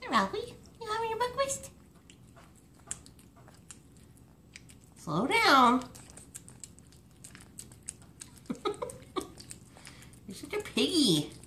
Hi, Ralphie. You having your breakfast? Slow down. You're such a piggy.